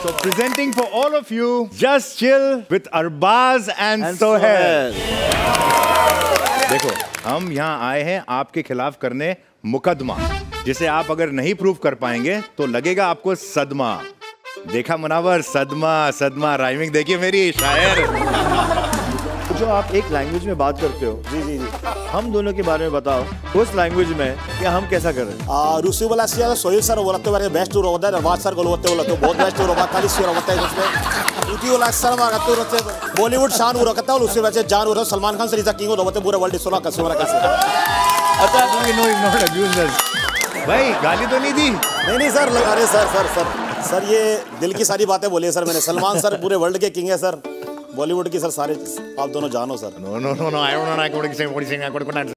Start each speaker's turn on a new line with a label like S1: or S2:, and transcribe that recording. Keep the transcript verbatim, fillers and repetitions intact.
S1: So presenting for all of you, Just Chill with Arbaz and, and Sohail. देखो, हम यहाँ आए हैं आपके खिलाफ करने मुकदमा, जिसे आप अगर नहीं प्रूव कर पाएंगे तो लगेगा आपको सदमा। देखा मुनावर, सदमा सदमा राइमिंग देखिए मेरी शायर।
S2: जो आप एक लैंग्वेज में बात करते हो, जी जी जी, हम दोनों के बारे में बताओ उस लैंग्वेज में कि हम कैसा कर रहे हैं।
S3: आ रूसी वाला सिया सोहेल सर बोलते बारे बेस्ट टूर होता है, अरबाज सर को बोलते बोलते बहुत बेस्ट टूर होता है, खाली सिया होता है उसमें यूटी वाला सर मार करते रहते बॉलीवुड शान हो रखता है और उससे वजह जान हो रहा है सलमान खान से रिजा किंग होते पूरे वर्ल्ड सोना कैसे वाला कैसे।
S1: अच्छा no no is not abuse us भाई, गाली तो नहीं दी?
S3: नहीं नहीं सर, अरे सर सर सर सर ये दिल की सारी बातें बोली है सर मैंने। सलमान सर पूरे वर्ल्ड के किंग है सर, बॉलीवुड की सर, सारे आप दोनों जानो sir.
S1: No no no no I don't know, I code से कोड से आई कोड